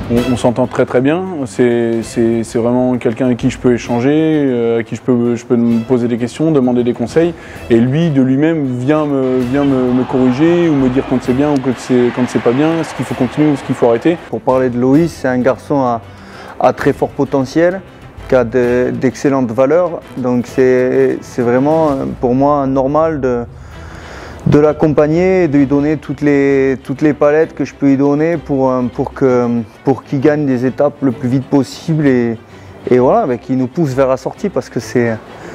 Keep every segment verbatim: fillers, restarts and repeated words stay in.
On, on s'entend très très bien, c'est vraiment quelqu'un avec qui je peux échanger, euh, à qui je peux, je peux me poser des questions, demander des conseils, et lui de lui-même vient, me, vient me, me corriger ou me dire quand c'est bien ou quand c'est pas bien, ce qu'il faut continuer ou ce qu'il faut arrêter. Pour parler de Loïs, c'est un garçon à, à très fort potentiel, qui a d'excellentes valeurs, donc c'est vraiment pour moi normal de de l'accompagner et de lui donner toutes les, toutes les palettes que je peux lui donner pour, pour qu'il pour qu'il gagne des étapes le plus vite possible et, et voilà, bah, qu'il nous pousse vers la sortie parce que c'est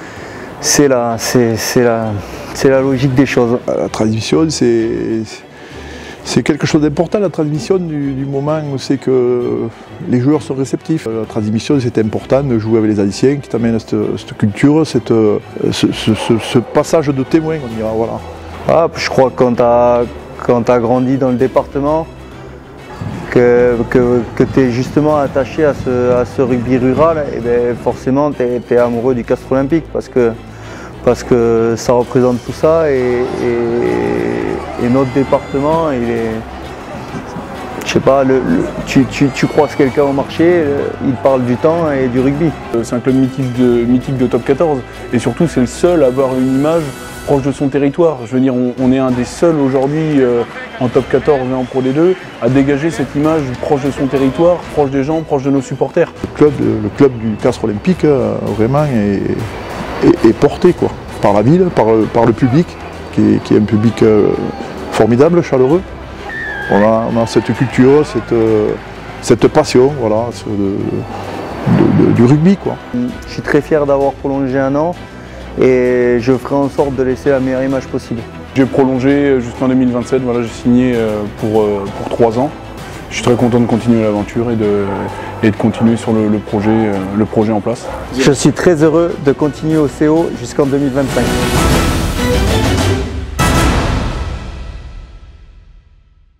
la, la, la logique des choses. La transmission, c'est quelque chose d'important, la transmission du, du moment où c'est que les joueurs sont réceptifs. La transmission, c'est important de jouer avec les anciens qui t'amènent cette, cette culture, cette, ce, ce, ce, ce passage de témoin, on dira, voilà. Ah, je crois que quand tu as, as grandi dans le département, que, que, que tu es justement attaché à ce, à ce rugby rural, et bien forcément tu es, es amoureux du Castres Olympique parce que, parce que ça représente tout ça et, et, et notre département, il est, je sais pas, le, le, tu, tu, tu croises quelqu'un au marché, il parle du temps et du rugby. C'est un club mythique de, mythique de top quatorze et surtout c'est le seul à avoir une image proche de son territoire. Je veux dire, on, on est un des seuls aujourd'hui euh, en top quatorze et en Pro D deux à dégager cette image proche de son territoire, proche des gens, proche de nos supporters. Le club, le club du Castres Olympique euh, vraiment est, est, est porté quoi, par la ville, par, par le public, qui est, qui est un public euh, formidable, chaleureux. On a, on a cette culture, cette, euh, cette passion voilà, de, de, de, du rugby, quoi. Je suis très fier d'avoir prolongé un an. Et je ferai en sorte de laisser la meilleure image possible. J'ai prolongé jusqu'en deux mille vingt-sept, voilà, j'ai signé pour, pour trois ans. Je suis très content de continuer l'aventure et de, et de continuer sur le, le, projet, le projet en place. Je suis très heureux de continuer au C O jusqu'en deux mille vingt-cinq.